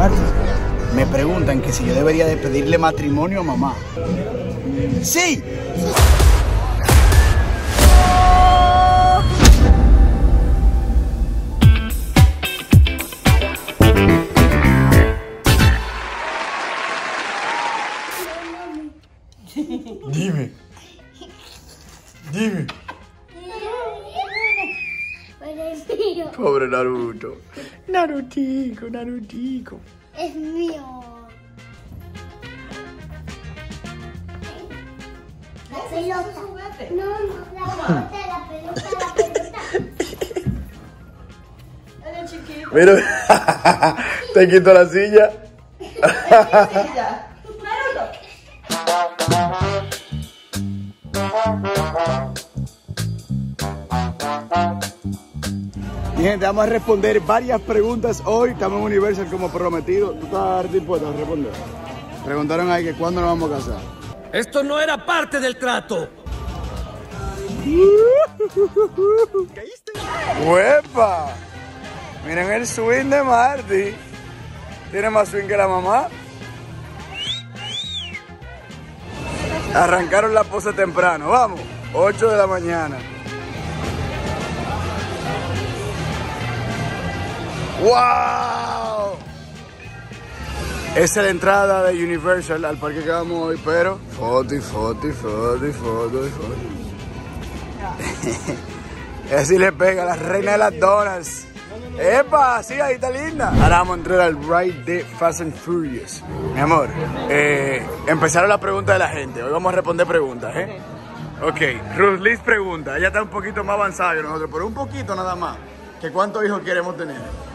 Martín, me preguntan que si yo debería de pedirle matrimonio a mamá. ¡Sí! Dime. Dime. Pobre Naruto. Narutico, Narutico. Es mío. La pelota. No, la pelota. Eres chiquito. Mira, te quito la silla. Mi gente, vamos a responder varias preguntas hoy. Estamos en Universal como prometido. ¿Tú estás dispuesto a responder? Preguntaron ahí que cuándo nos vamos a casar. Esto no era parte del trato. ¡Huepa! Miren el swing de Marty. Tiene más swing que la mamá. Arrancaron la pose temprano. Vamos, 8 de la mañana. ¡Wow! Esa es la entrada de Universal al parque que vamos hoy, pero foto. Así le pega la reina de las donas. ¡Epa! Sí, ahí está linda. Ahora vamos a entrar al ride de Fast and Furious. Mi amor, empezaron las preguntas de la gente. Hoy vamos a responder preguntas, ¿eh? Ok, Ruth Liz pregunta. Ella está un poquito más avanzada que nosotros, pero un poquito nada más. ¿Que cuántos hijos queremos tener?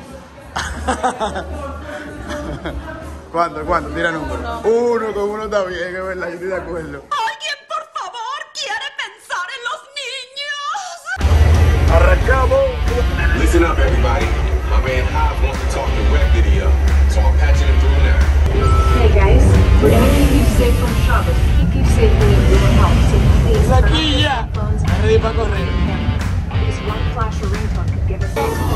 ¿Cuánto? Tira número. Uno, con uno está bien, es verdad, yo estoy de acuerdo. ¿Alguien, por favor, quiere pensar en los niños? Arrancamos. Listen up, everybody. My man Hive wants to talk directly to you, so I'm patching him through now. Hey guys, we're gonna keep you safe from Shabbos. Keep you safe when you do help. So please, Aquí ya. Ready para correr. This one flash or ringtone could give us.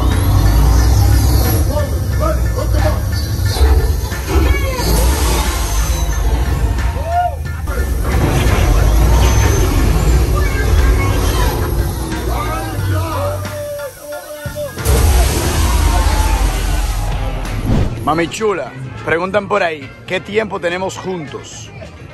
Mami chula, preguntan por ahí, ¿qué tiempo tenemos juntos?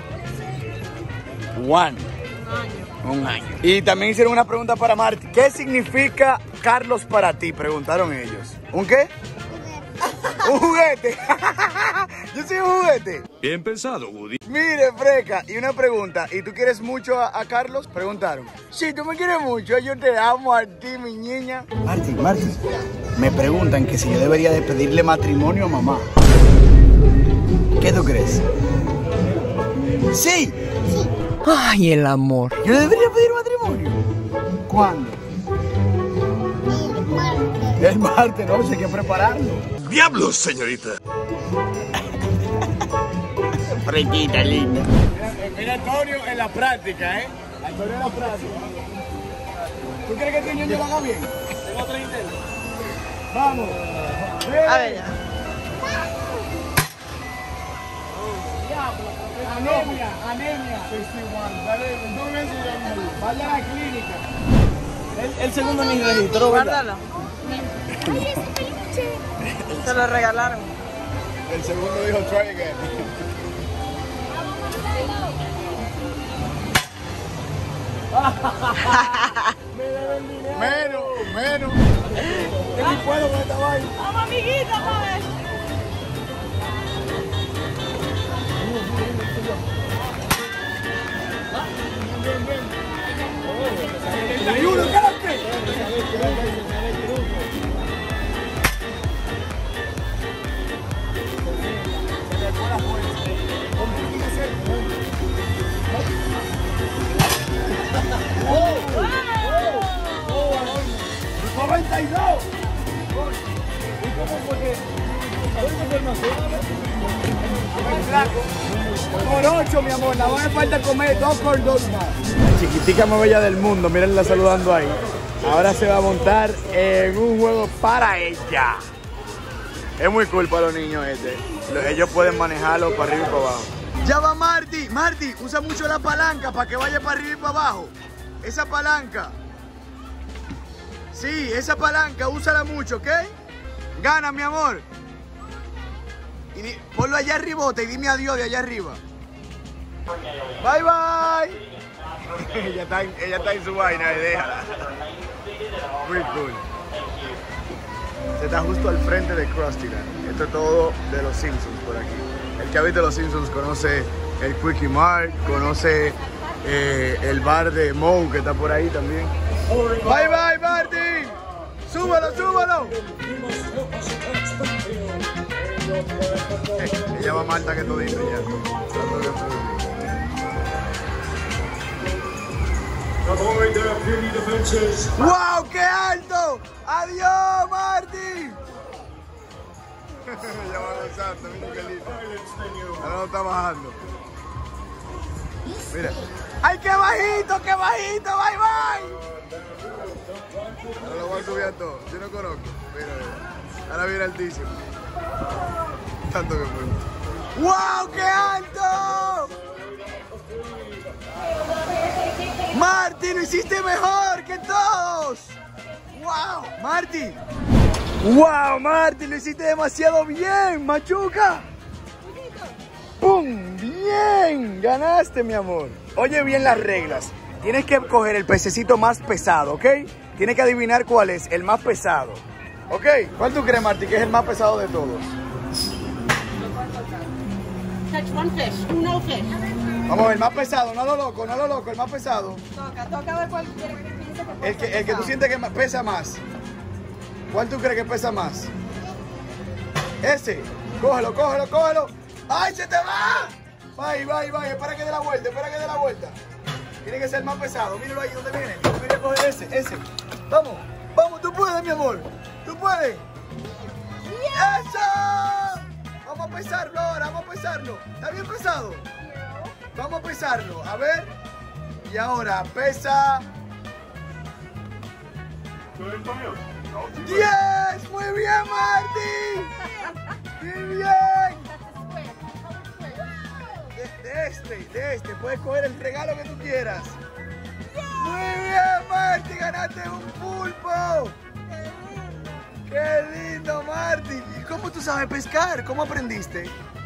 Un año. Y también hicieron una pregunta para Marty. ¿Qué significa Carlos para ti? Preguntaron ellos. ¿Un qué? Un juguete. Yo soy un juguete. Bien pensado, Woody. Mire, freca, y una pregunta. ¿Y tú quieres mucho a Carlos? Preguntaron. Sí, tú me quieres mucho, yo te amo a ti, mi niña. Martín, me preguntan que si yo debería de pedirle matrimonio a mamá. ¿Qué tú crees? Sí. Ay, el amor. ¿Yo le debería pedir matrimonio? ¿Cuándo? El martes, no, hay que prepararlo. ¡Diablos, señorita! Frequita linda. Mira Antonio en la práctica, ¿eh? Antonio en la práctica. ¿Tú crees que este niño lo haga bien? Tengo 3 intentos. Vamos. A ver, ya. Anemia. 61. Vaya a la clínica. El segundo ni registró, ¿verdad? Guárdalo. Se lo regalaron. El segundo dijo try again. Menos. Yo ni puedo con esta vaina. Vamos, amiguita, pues. Por 8, mi amor, nada más me falta comer 2 por 2 más. La chiquitica más bella del mundo, mírenla saludando ahí. Ahora se va a montar en un juego para ella. Es muy cool para los niños ellos pueden manejarlo para arriba y para abajo. Ya va Marty. Marty, usa mucho la palanca para que vaya para arriba y para abajo. Esa palanca. Sí, esa palanca, úsala mucho, ¿ok? Gana, mi amor. Y ponlo allá arribote y dime adiós de allá arriba. Bye, bye. ella está en su vaina, déjala. Muy cool. Se está justo al frente de Krusty Land. Esto es todo de los Simpsons por aquí. El que ha visto los Simpsons conoce el Quickie Mart, conoce el bar de Moe que está por ahí también. Bye bye Marty. Súbalo, súbalo. Ella va más alta que tú dices ya. ¡Wow! ¡Qué alto! ¡Adiós, Marty! Ya va avanzando, mira qué lindo. Ahora no está bajando. Mira. ¡Ay, qué bajito, qué bajito! ¡Bye, bye! Ahora lo voy a subir a todo. Yo no conozco. Mira, mira. Ahora viene altísimo. Tanto que fue. ¡Wow! ¡Qué alto! Marty, lo hiciste mejor que todos. ¡Wow! Marty. ¡Wow, Marty! Lo hiciste demasiado bien, Machuca. ¡Pum! ¡Bien! Ganaste, mi amor. Oye bien las reglas. Tienes que coger el pececito más pesado, ¿ok? Tienes que adivinar cuál es el más pesado. ¿Ok? ¿Cuál tú crees, Marty, que es el más pesado de todos? Catch one fish, no fish. Vamos a ver, el más pesado, no lo loco, no lo loco, el más pesado. Toca ver cuál quiere que piense que El que tú sientes que pesa más. ¿Cuál tú crees que pesa más? Ese. Cógelo, cógelo, cógelo. ¡Ay, se te va! Bye, bye, bye. Espera que dé la vuelta, espera que dé la vuelta. Tiene que ser más pesado. Míralo ahí, ¿dónde viene? Yo quería coger ese. Vamos, vamos, tú puedes, mi amor. Tú puedes. ¡Eso! Vamos a pesarlo ahora, vamos a pesarlo. ¿Está bien pesado? Vamos a pesarlo, a ver. Y ahora, pesa. 10. Muy bien, Marty. Muy bien. De este. Puedes coger el regalo que tú quieras. Muy bien, Marty. Ganaste un pulpo. Qué lindo, Marty. ¿Y cómo tú sabes pescar? ¿Cómo aprendiste?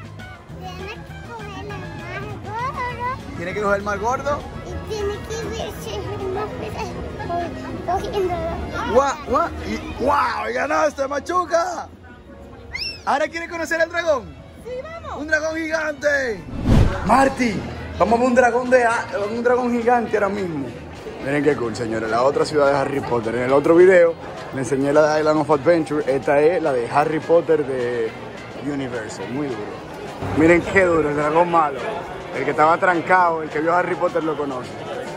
Tiene que coger el más gordo. Tiene que coger el más gordo. Y tiene que ver más pesado cogiéndolo. ¡Guau! ¡Y ganaste, Machuca! ¿Ahora quieres conocer al dragón? Sí, vamos. ¡Un dragón gigante! Marty, vamos a ver un dragón gigante ahora mismo. Miren qué cool, señores. La otra ciudad de Harry Potter. En el otro video le enseñé la de Island of Adventure. Esta es la de Harry Potter de Universal. Muy duro. Miren qué duro, el dragón malo. El que estaba trancado, el que vio a Harry Potter lo conoce.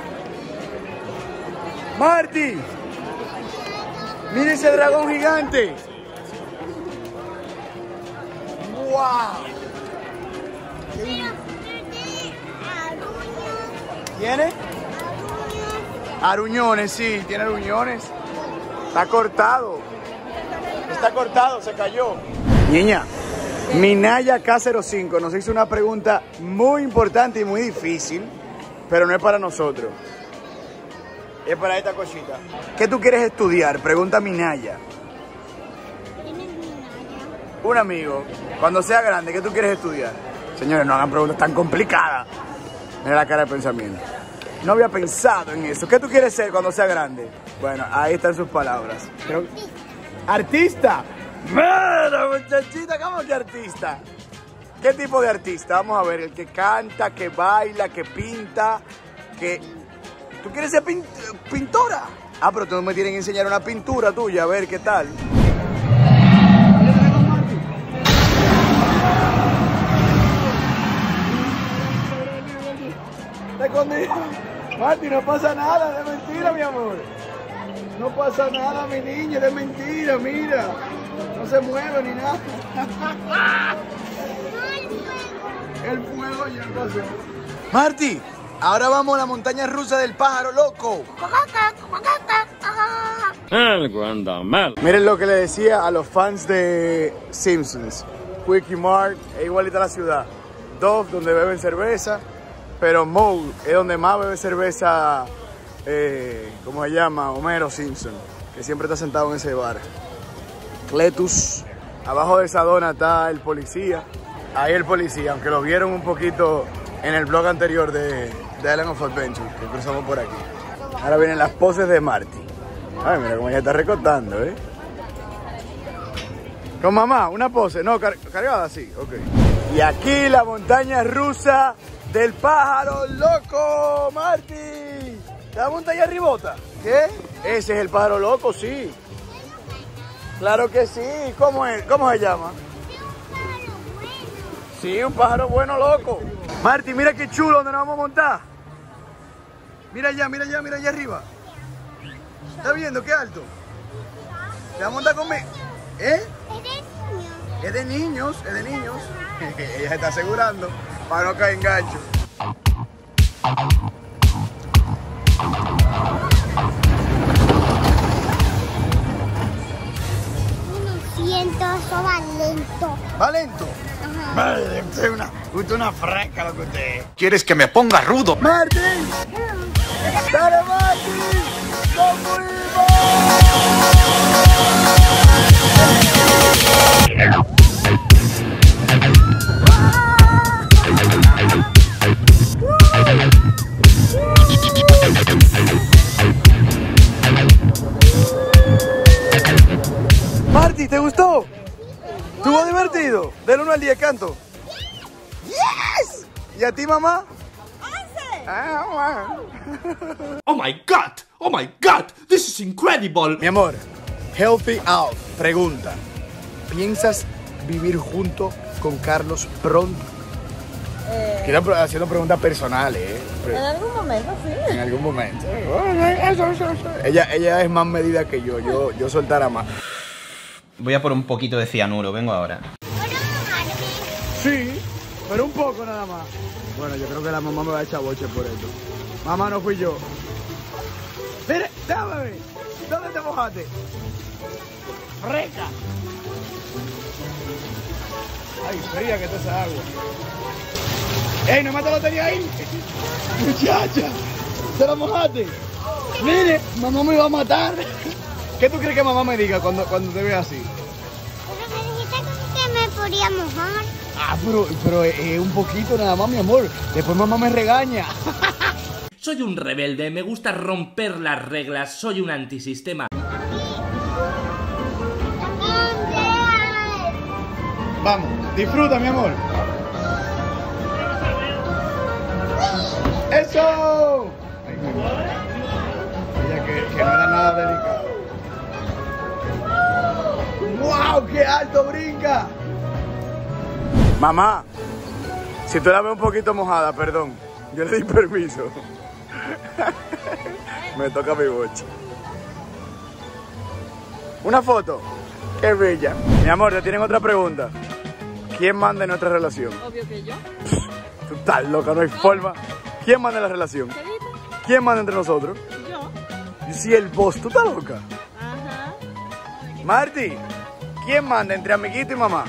Marty, miren ese dragón gigante. ¡Wow! ¿Tiene? Aruñones, sí, tiene aruñones. Está cortado. Está cortado, se cayó. Niña, Minaya K05 nos hizo una pregunta muy importante y muy difícil, pero no es para nosotros. Es para esta cosita. ¿Qué tú quieres estudiar? Pregunta Minaya. Un amigo, cuando sea grande, ¿qué tú quieres estudiar? Señores, no hagan preguntas tan complicadas. Mira la cara de pensamiento. No había pensado en eso. ¿Qué tú quieres ser cuando sea grande? Bueno, ahí están sus palabras. ¿Artista? Mira, muchachita, ¿cómo que artista? ¿Qué tipo de artista? Vamos a ver, el que canta, que baila, que pinta, que... ¿Tú quieres ser pintora? Ah, pero tú me tienes que enseñar una pintura tuya, a ver qué tal. Está escondido. Marty, no pasa nada, de mentira, mi amor. No pasa nada, mi niño, de mentira, mira. No se mueve ni nada. El fuego ya pasó. Marty, Ahora vamos a la montaña rusa del pájaro loco. Algo anda mal. Miren lo que le decía a los fans de Simpsons. Quickie Mart es igualita a la ciudad. Dove, donde beben cerveza. Pero Moe es donde más bebe cerveza, ¿cómo se llama? Homero Simpson, que siempre está sentado en ese bar. Cletus. Abajo de esa dona está el policía. Ahí el policía, aunque lo vieron un poquito en el vlog anterior de Island of Adventure, que cruzamos por aquí. Ahora vienen las poses de Marty. Ay, mira cómo ella está recortando, ¿eh? Con mamá, una pose. No, cargada, sí, ok. Y aquí la montaña rusa del pájaro loco, Marty. ¿La montaña ribota? ¿Qué? Ese es el pájaro loco, sí. Claro que sí. ¿Cómo es? ¿Cómo se llama? Sí, un pájaro bueno, loco. Marty, mira qué chulo donde nos vamos a montar. Mira allá, mira allá, mira allá arriba. ¿Estás viendo qué alto? ¿Te vas a montar conmigo? ¿Eh? Es de niños, es de niños. Ella se está asegurando para no caer en gancho. Eso va lento. ¿Va lento? Vale, usted es una fresca lo que usted es. ¿Quieres que me ponga rudo? ¡Martín! ¡Dale, Martín! ¡Nos fuimos! Marty, ¿te gustó? ¿Estuvo divertido? Del 1 al 10, canto. ¡Yes! ¿Y a ti, mamá? 11. Oh my God! Oh my God! This is incredible! Mi amor, Healthy Out pregunta: ¿piensas vivir junto con Carlos pronto? Quiero haciendo preguntas personales, En algún momento, sí. En algún momento. Ella es más medida que yo soltara más. Voy a por un poquito de cianuro, vengo ahora. Sí, pero un poco nada más. Bueno, yo creo que la mamá me va a echar boche por esto. Mamá, no fui yo. Mire, déjame ver. ¿Dónde te mojaste? Fresca. Ay, fría que está esa agua. ¡Ey, nomás te lo tenía ahí! Muchacha, ¿te lo mojaste? Mire, mamá me va a matar. ¿Qué tú crees que mamá me diga cuando te vea así? Pero me dijiste que me podía mojar. Ah, pero es un poquito nada más, mi amor. Después mamá me regaña. Soy un rebelde, me gusta romper las reglas, soy un antisistema. Vamos, disfruta, mi amor. ¡Eso! Ay, mi madre. Ella que no era nada delicado. ¡Wow! ¡Qué alto brinca! Mamá, si tú la ves un poquito mojada, perdón. Yo le di permiso. Me toca mi boche. ¿Una foto? ¡Qué bella! Mi amor, te tienen otra pregunta. ¿Quién manda en nuestra relación? Obvio que yo. Tú estás loca, no hay forma. ¿Quién manda en la relación? ¿Quién manda entre nosotros? Yo. Y si el boss, ¿tú estás loca? Ajá. Marty, ¿quién manda entre amiguito y mamá?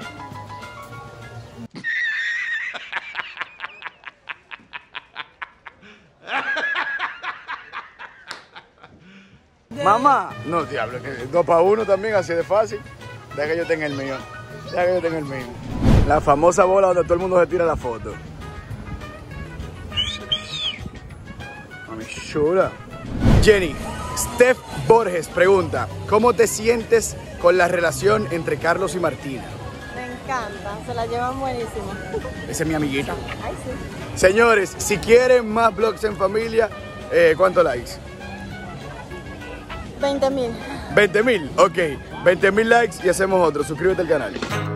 Mamá, no diablo, que 2 para 1 también, así de fácil. Deja que yo tenga el mío. Deja que yo tenga el mío. La famosa bola donde todo el mundo se tira la foto. Mami chula. Jenny, Steph Borges pregunta: ¿cómo te sientes con la relación entre Carlos y Martina? Me encanta, se la llevan buenísimo. Esa es mi amiguita. Ay, sí. Señores, si quieren más vlogs en familia, ¿cuántos likes? 20,000. 20,000, ok. 20,000 likes y hacemos otro. Suscríbete al canal.